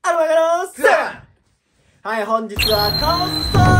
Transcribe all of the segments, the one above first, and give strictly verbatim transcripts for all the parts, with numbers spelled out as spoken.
アルバカロスはい、本日はカオスソ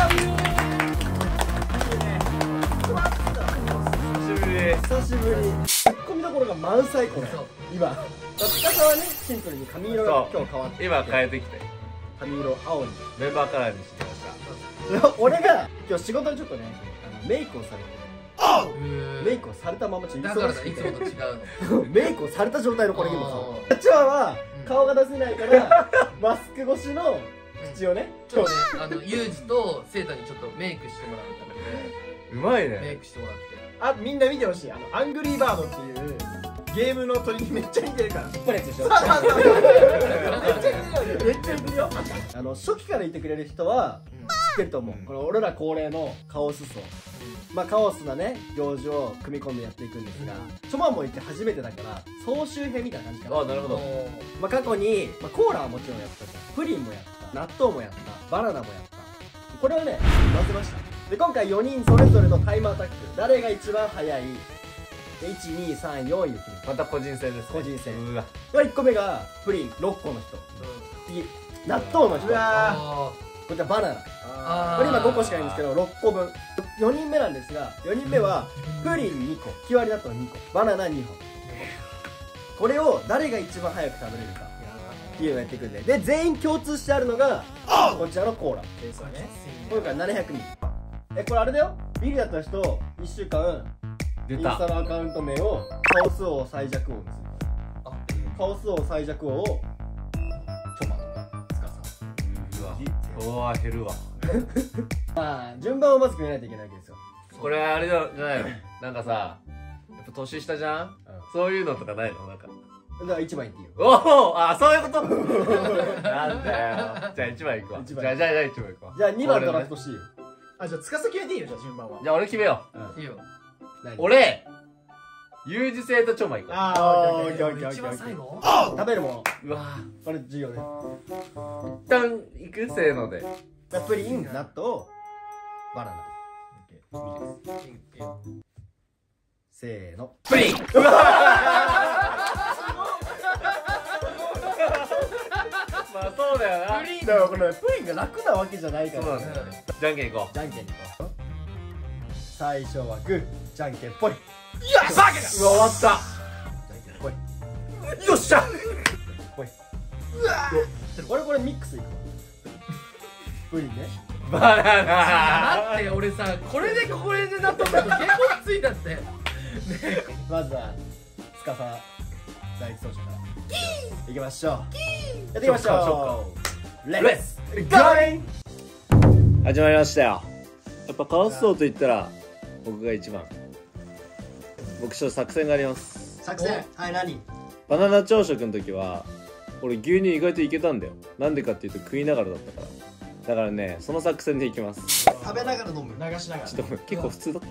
ー久しぶり。ツッコミどころが満載これ。今司はね、シンプルに髪色が今日変わって、 今変えてきて髪色青にメンバーカラーにしてました。 俺が今日仕事でちょっとね、あのメイクをされてメイクをされたままちょっと忙しくて、いつもと違うのメイクをされた状態のこれにもさ、チワは顔が出せないからマスク越しの口をね、 ちょっとね、あのユージとセイタにちょっとメイクしてもらうためでうまいね。 メイクしてもらって、 あ、みんな見てほしい。あのアングリーバードっていうゲームの鳥にめっちゃ似てるから。 引っ張るやつでしょ。 めっちゃ似てるよ。めっちゃ似てるよ。 あの初期からいてくれる人は知ってると思う。これ俺ら恒例のカオス層。まあカオスなね行事を組み込んでやっていくんですが、チョマもいて初めてだから総集編みたいな感じかな。 あ、なるほど。 まあ過去に、まあ、コーラはもちろんやったじゃん。プリンもやった、納豆もやった、バナナもやった。これをね混ぜました。で今回よにんそれぞれのタイムアタック、誰が一番早いでいち、に、さん、よんいで決める。 また個人戦ですね。 個人戦。 うわ、 いっこめがプリンろっこの人、次納豆の人、 うわこちらバナナ。 あこれ今ごこしかないんですけどろっこぶん。よにんめなんですが、よにんめはプリンにこ、き割り納豆にこ、バナナにほん。これを誰が一番早く食べれるかっていうのをやっていくんで、で全員共通してあるのがこちらのコーラですよね。 今回ななひゃくミリ。え、これあれだよ、ビリだった人いっしゅうかんイ出ンスタた。 のアカウント名をカオス王最弱王にする。カオス王最弱王をチョマとかスカさん。 うわ、フォロワー減るわ。 まあ順番をまず決めないといけないわけですよ。 これあれじゃないの、なんかさ、やっぱ年下じゃん、そういうのとかないの？なんかだからいちばんいっていいよ。 おお、あ、そういうことなんだよ。じゃあいちばんいくわ。 一番じゃあじゃあじゃあいちばんいくわ。 じゃあにばんドラフトしていいよ。 あ、じゃあ司決めていいよ、じゃあ順番は。 じゃあ俺決めようんいいよ。 何う。俺ユージ製とチョマいくわ。 ああー、 ー、オッケーオッケーオッケー。 一番最後？ 食べるもの、 うわ、 これ重要ね。 一旦いくせーので。 プリン、納豆、バナナ。せーの。 プリン。まあそうだよな。 だからこれプリンが楽なわけじゃないからそうなんだよね。じゃんけんいこじゃんけんに行こう。最初はグー、じゃんけんぽい。 いや、バカだ。 う。うわ、終わった。 じゃんけんぽい。 よっしゃ。 ぽい。俺これミックスいくわ。プリンね。 バナナ。 だって俺さ、これでこれでなったんだと結構きついんだって。 まずは司第一走者からいきましょう。やっていきましょう。レッツゴー。 始まりましたよ。やっぱカオス層と言ったら僕が一番。僕ちょっと作戦があります。 作戦、はい、何？ バナナ朝食の時は俺牛乳意外といけたんだよ。なんでかっていうと食いながらだったから。だからね、その作戦でいきます。 食べながら飲む。 流しながら。 ちょっと結構普通だった。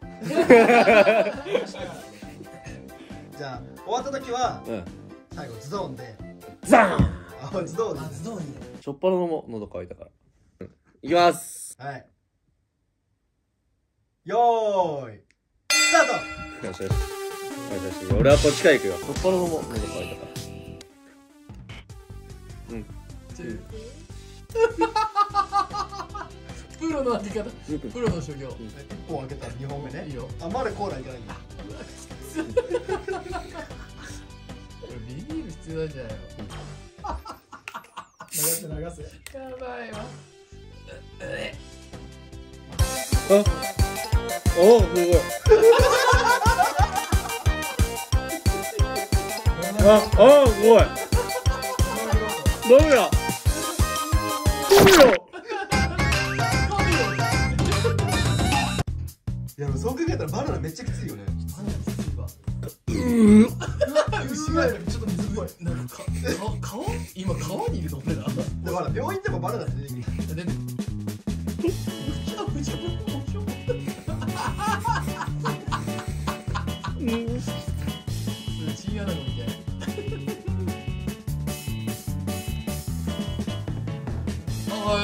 じゃあ終わった時はうん。 最後ズドンでザーン。 あ、ズドンでズドンいいね。 しょっぱなのも喉乾いたから。うん。いきます。 はい、よーいスタート。 よしよし。よしよし。俺はこっちから行くよ。しょっぱなのも喉乾いたから。うん。 プロの当て方、プロの所業。 いっぽん開けたらにほんめね。 いいよ。 あ、まだコーラいけないんだ。 ビビる必要なんじゃないの？ 流せ流せ。 やばいわ。 あ、おお、すごい。あ、あ、すごい。ダメだ。ダメだ。 いや、そう考えたらバナナめっちゃきついよね。 バナナきついわ。 牛がちょっと水っぽい。 なんかか顔今川にいるの俺ら。 でもほら病院でもバナナって出てくる。 出て。チンアナゴみたい。おい。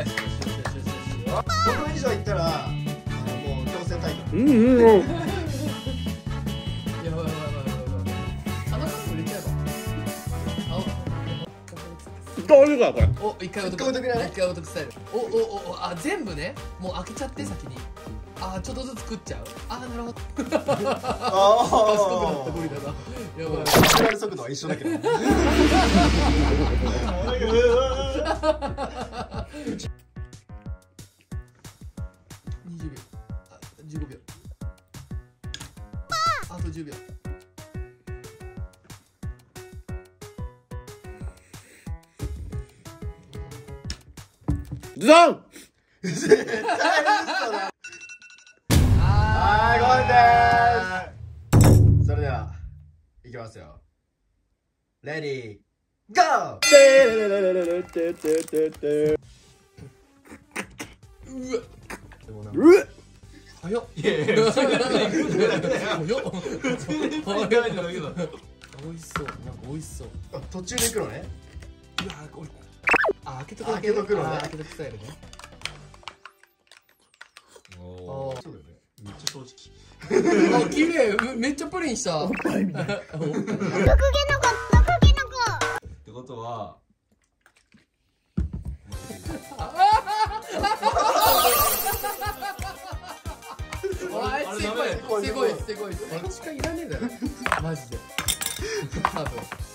ごふん以上いったらあのもう強制退去。 うんうんうん。 やばいやばいやばいやばい。あのカップ入れちゃえば。青。 どういうかこれ。 お、一回お得。 一回お得だね一回お得スタイル。お、お、お、お、あ、全部ね。もう開けちゃって先に。あ、ちょっとずつ食っちゃう。あ、なるほど。 あ賢くなったゴリラだ。やばい。 始まる速度は一緒だけどにじゅう秒。あ、じゅうごびょう。あとじゅうびょう。 ズドン。 絶対嘘だ。はい、ゴールです。それではいきますよ。レディーゴー。 てれれれれれてててて。 うわ。 うっ。 早っ。 いやいや、それだけで早っ。 普通に考えてるだけだ。 美味しそう。なんか美味しそう。 あ、途中で行くのね。 うわ、これ。あ、開けとくだ開けとくのねあ開けとくスタイルね。 おー、 あーそうだよね。めっちゃ正直。 あ、綺麗。めめっちゃプリンした。おっぱいみたいな。 ってことは、 あいあれすごいダメすごいすごいこれしかいらねえだろマジで多分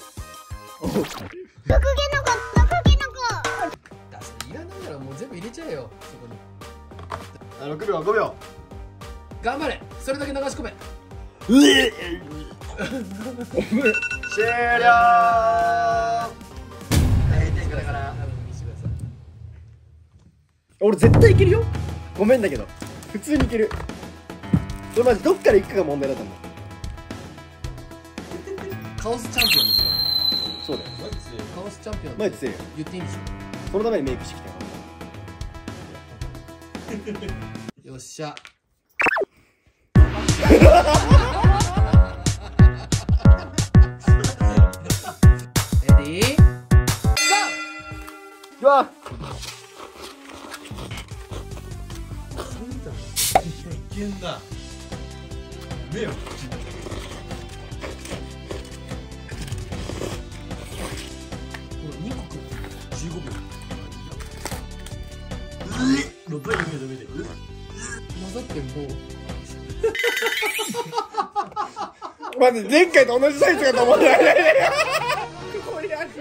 だしいらないならもう全部入れちゃえよそこにあ、ろくびょうごびょ頑張れそれだけ流し込めうえ。 う終了。大天下だから多分見せてください俺絶対いけるよ。ごめんだけど普通にいける。これマジどっから行くかが問題だったんだ。 カオスチャンピオンですかそうだよ。 マジでカオスチャンピオンマジ強いよ。 言っていいんでしそのためにメイクしてきたよ。 ょよっしゃレディーうわ。 いけんだ。目よ。 にこ食うじゅうごびょうろっぱい目で目で。 混ざってもうマジ前回と同じサイズかと思った。これやる。 い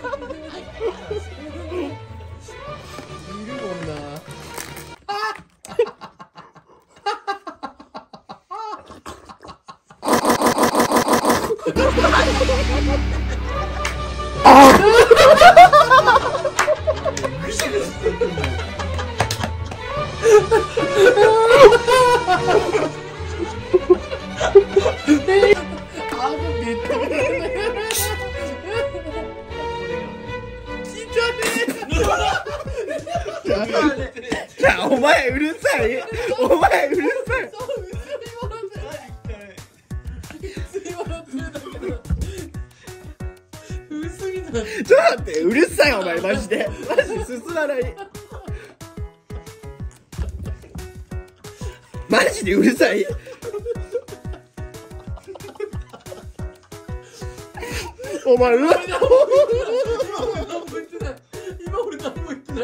るもんなあのベッドじゃあお前うるさい。お前うるさい。ちょっと待ってうるさいお前マジでマジで進まない。マジでうるさい。お前うわ何も言ってない今俺何も言ってない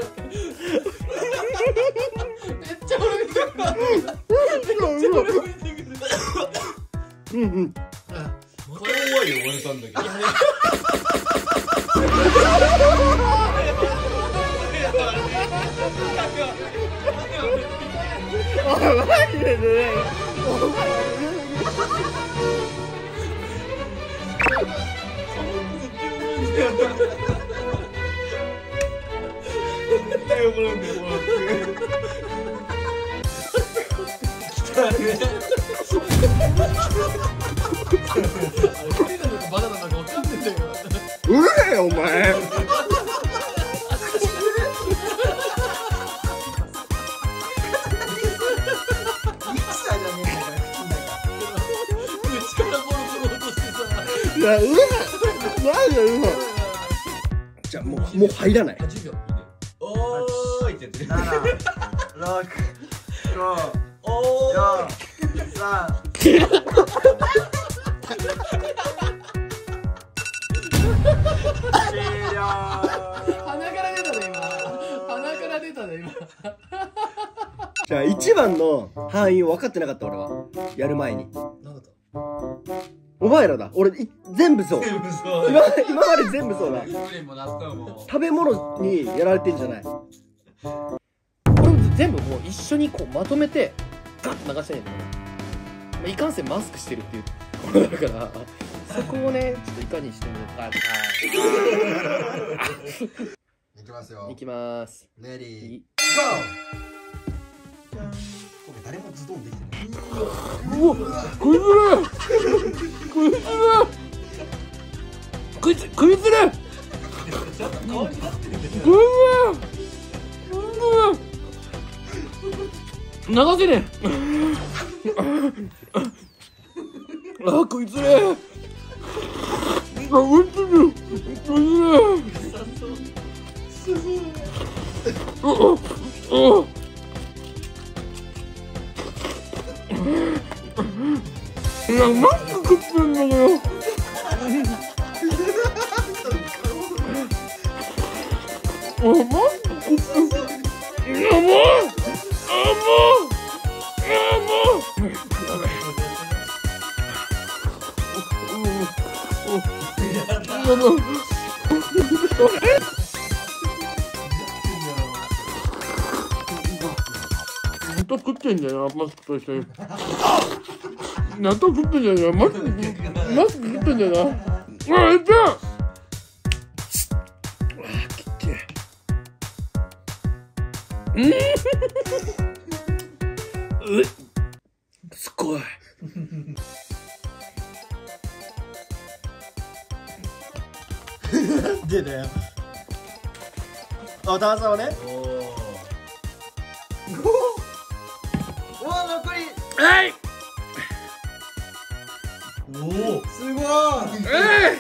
めっちゃ俺見てくるめっちゃ俺見てくるうんうん。 これ終わりで終われたんだけど。 お前マジでね。 バナナなんか分かんねえんだようるせえよお前。 口からボロボロ落としてさいやうるさい。マジでうるさい。じゃあもうもう入らない。 あじゅうびょうおーいってやってる。 ななろくごおよーんさん終了。 たね今。 じゃあいちばんの範囲を分かってなかった俺はやる前に。 なんだったお前らだ。俺い全部そう。 全部そう今今まで全部そうだ。 プリンも納豆も食べ物にやられてんじゃない。 これ全部もう一緒にこうまとめてガッと流したいんだよね。まあいかんせんマスクしてるっていうところだからそこをねちょっといかにしてもらっていきますよ。 いきまーす。 レディーいゴー。誰もズドンできてない。 うわこいつこいつこいつこいつらこいつ流せねえあこいつらあこいつらこいつらああいや、マスク食ってんだけど。あ、マスク食ってん。いや、もう。あ、もう。いや、もう。やばい。また食ってんだよな、マスクと一緒に。納豆食ってんじゃねえよ。マスク、マスク食ってんだよな。あ、いったあ、きっけえ。うん。うっ。すごい。 なんでだよ。あ、ダンサーはね。 おお残り。 はい。 おおすごい。 えい。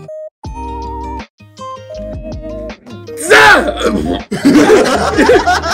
ザ